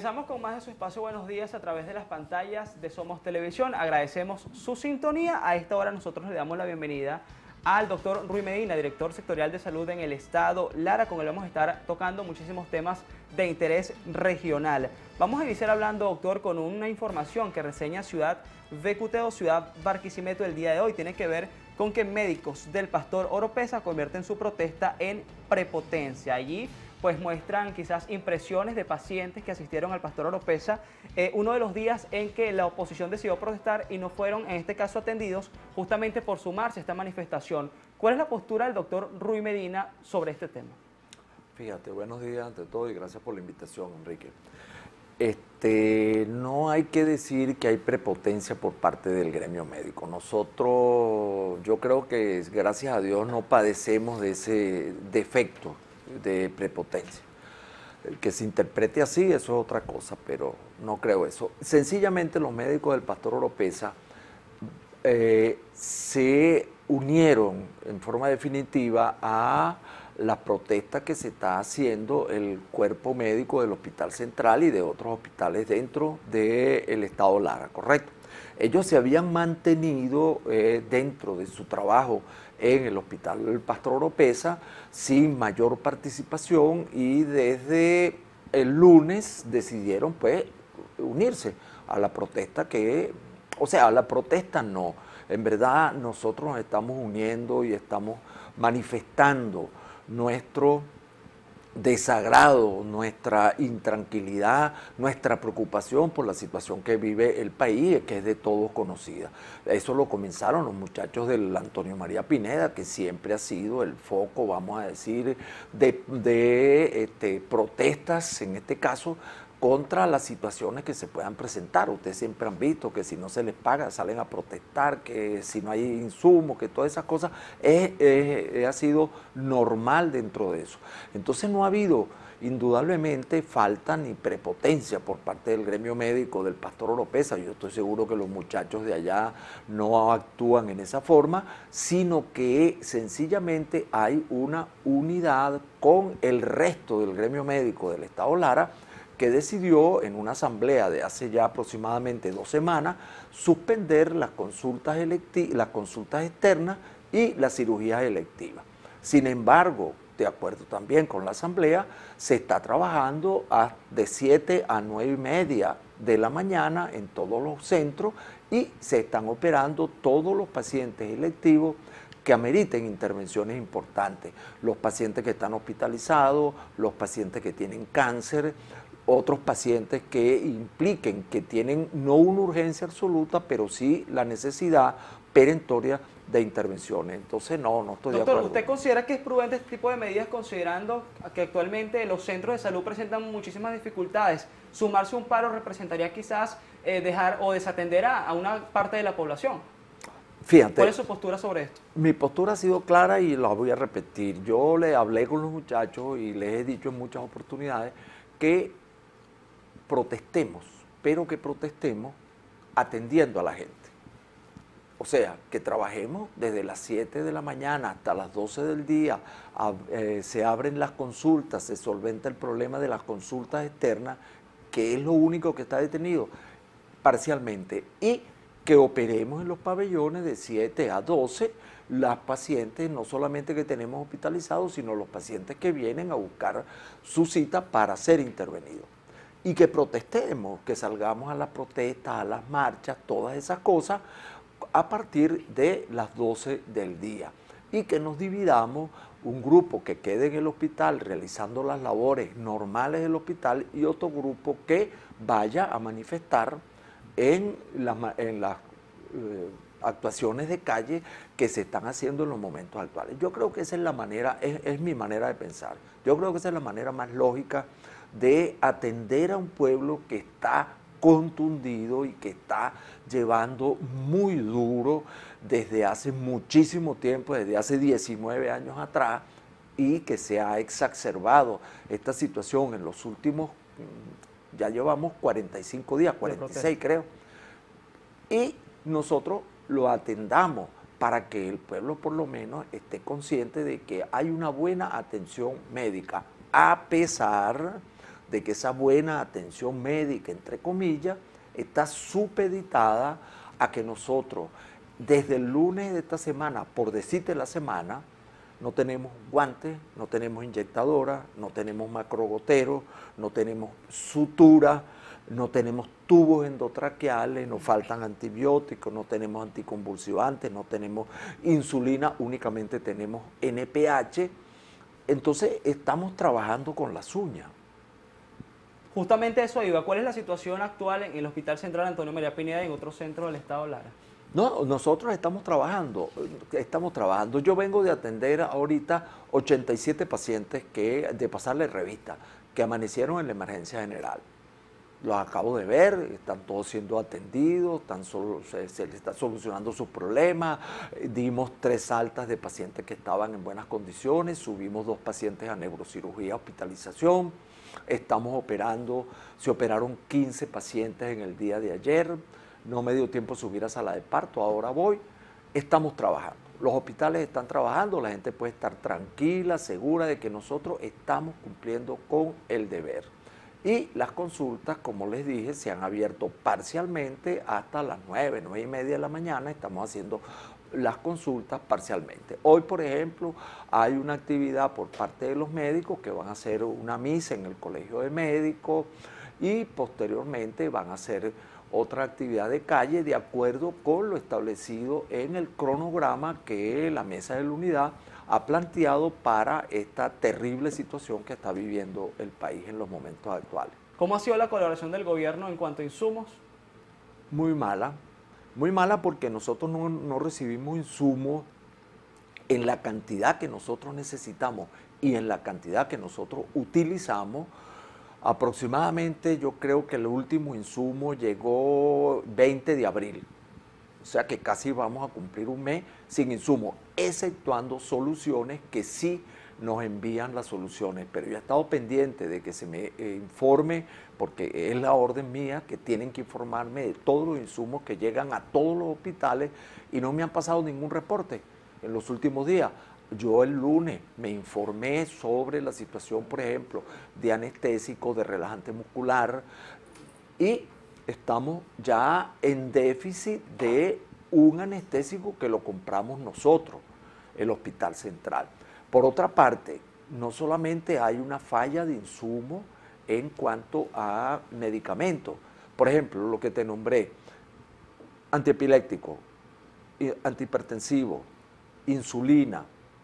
Comenzamos con más de su espacio Buenos Días a través de las pantallas de Somos Televisión. Agradecemos su sintonía. A esta hora nosotros le damos la bienvenida al doctor Ruy Medina, director sectorial de salud en el estado Lara, con el vamos a estar tocando muchísimos temas de interés regional. Vamos a iniciar hablando, doctor, con una información que reseña Ciudad Vecuteo, Ciudad Barquisimeto el día de hoy. Tiene que ver con que médicos del Pastor Oropesa convierten su protesta en prepotencia. Allí pues muestran quizás impresiones de pacientes que asistieron al Pastor Oropesa uno de los días en que la oposición decidió protestar y no fueron en este caso atendidos justamente por sumarse a esta manifestación. ¿Cuál es la postura del doctor Ruy Medina sobre este tema? Fíjate, buenos días ante todo y gracias por la invitación, Enrique. No hay que decir que hay prepotencia por parte del gremio médico. Nosotros, yo creo que gracias a Dios no padecemos de ese defecto de prepotencia. El que se interprete así, eso es otra cosa, pero no creo eso. Sencillamente los médicos del Pastor Oropesa se unieron en forma definitiva a la protesta que se está haciendo el cuerpo médico del Hospital Central y de otros hospitales dentro del estado Lara, ¿correcto? Ellos se habían mantenido dentro de su trabajo en el Hospital del Pastor Oropesa sin mayor participación y desde el lunes decidieron pues unirse a la protesta a la protesta no, en verdad nosotros nos estamos uniendo y estamos manifestando nuestro desagrado, nuestra intranquilidad, nuestra preocupación por la situación que vive el país, que es de todos conocida. Eso lo comenzaron los muchachos del Antonio María Pineda, que siempre ha sido el foco, vamos a decir, de protestas, en este caso, contra las situaciones que se puedan presentar. Ustedes siempre han visto que si no se les paga salen a protestar, que si no hay insumos, que todas esas cosas ha sido normal dentro de eso. Entonces no ha habido indudablemente falta ni prepotencia por parte del gremio médico del Pastor Oropesa. Yo estoy seguro que los muchachos de allá no actúan en esa forma, sino que sencillamente hay una unidad con el resto del gremio médico del estado Lara, que decidió en una asamblea de hace ya aproximadamente 2 semanas suspender las consultas externas y las cirugías electivas. Sin embargo, de acuerdo también con la asamblea, se está trabajando de 7 a 9:30 de la mañana en todos los centros y se están operando todos los pacientes electivos que ameriten intervenciones importantes. Los pacientes que están hospitalizados, los pacientes que tienen cáncer, otros pacientes que impliquen que tienen no una urgencia absoluta, pero sí la necesidad perentoria de intervenciones. Entonces, no estoy de acuerdo. Doctor, ¿usted considera que es prudente este tipo de medidas considerando que actualmente los centros de salud presentan muchísimas dificultades? ¿Sumarse a un paro representaría quizás dejar o desatender a una parte de la población? Fíjate, ¿cuál es su postura sobre esto? Mi postura ha sido clara y la voy a repetir. Yo le hablé con los muchachos y les he dicho en muchas oportunidades que protestemos, pero que protestemos atendiendo a la gente. O sea, que trabajemos desde las 7 de la mañana hasta las 12 del día, se abren las consultas, se solventa el problema de las consultas externas, que es lo único que está detenido parcialmente, y que operemos en los pabellones de 7 a 12, las pacientes no solamente que tenemos hospitalizados, sino los pacientes que vienen a buscar su cita para ser intervenidos. Y que protestemos, que salgamos a las protestas, a las marchas, todas esas cosas a partir de las 12 del día. Y que nos dividamos un grupo que quede en el hospital realizando las labores normales del hospital y otro grupo que vaya a manifestar en las actuaciones de calle que se están haciendo en los momentos actuales. Yo creo que esa es la manera, es mi manera de pensar. Yo creo que esa es la manera más lógica de atender a un pueblo que está contundido y que está llevando muy duro desde hace muchísimo tiempo, desde hace 19 años atrás, y que se ha exacerbado esta situación en los últimos, ya llevamos 45 días, 46 creo, y nosotros lo atendamos para que el pueblo por lo menos esté consciente de que hay una buena atención médica, a pesar de que esa buena atención médica, entre comillas, está supeditada a que nosotros, desde el lunes de esta semana, por decirte la semana, no tenemos guantes, no tenemos inyectadoras, no tenemos macrogoteros, no tenemos suturas, no tenemos tubos endotraqueales, nos faltan antibióticos, no tenemos anticonvulsivantes, no tenemos insulina, únicamente tenemos NPH. Entonces estamos trabajando con las uñas. Justamente eso iba. ¿Cuál es la situación actual en el Hospital Central Antonio María Pineda y en otros centros del estado Lara? No, nosotros estamos trabajando. Yo vengo de atender ahorita 87 pacientes de pasarle revista, que amanecieron en la emergencia general. Los acabo de ver, están todos siendo atendidos, se les está solucionando sus problemas. Dimos 3 altas de pacientes que estaban en buenas condiciones, subimos 2 pacientes a neurocirugía, hospitalización. Estamos operando, se operaron 15 pacientes en el día de ayer. No me dio tiempo subir a sala de parto, ahora voy. Estamos trabajando. Los hospitales están trabajando, la gente puede estar tranquila, segura de que nosotros estamos cumpliendo con el deber. Y las consultas, como les dije, se han abierto parcialmente hasta las 9, 9 y media de la mañana. Estamos haciendo las consultas parcialmente. Hoy, por ejemplo, hay una actividad por parte de los médicos que van a hacer una misa en el Colegio de Médicos y posteriormente van a hacer otra actividad de calle de acuerdo con lo establecido en el cronograma que la Mesa de la Unidad ha planteado para esta terrible situación que está viviendo el país en los momentos actuales. ¿Cómo ha sido la colaboración del gobierno en cuanto a insumos? Muy mala porque nosotros no recibimos insumos en la cantidad que nosotros necesitamos y en la cantidad que nosotros utilizamos. Aproximadamente yo creo que el último insumo llegó 20 de abril, o sea que casi vamos a cumplir un mes sin insumo, exceptuando Soluciones que sí nos envían las soluciones, pero yo he estado pendiente de que se me informe, porque es la orden mía que tienen que informarme de todos los insumos que llegan a todos los hospitales y no me han pasado ningún reporte en los últimos días. Yo el lunes me informé sobre la situación, por ejemplo, de anestésicos, de relajante muscular, y estamos ya en déficit de un anestésico que lo compramos nosotros, el Hospital Central. Por otra parte, no solamente hay una falla de insumo en cuanto a medicamentos. Por ejemplo, lo que te nombré, antiepiléptico, antihipertensivo, insulina,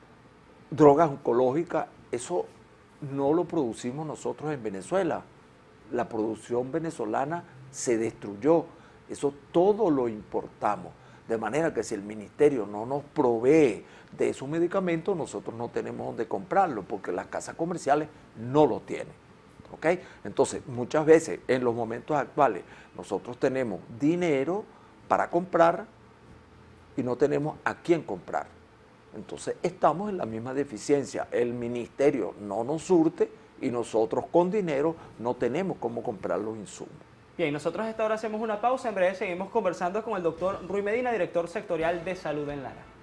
drogas oncológicas, eso no lo producimos nosotros en Venezuela. La producción venezolana se destruyó, eso todo lo importamos. De manera que si el ministerio no nos provee de esos medicamentos, nosotros no tenemos dónde comprarlo, porque las casas comerciales no lo tienen. ¿Ok? Entonces, muchas veces, en los momentos actuales, nosotros tenemos dinero para comprar y no tenemos a quién comprar. Entonces, estamos en la misma deficiencia. El ministerio no nos surte y nosotros con dinero no tenemos cómo comprar los insumos. Bien, nosotros a esta hora hacemos una pausa. En breve seguimos conversando con el doctor Ruy Medina, director sectorial de salud en Lara.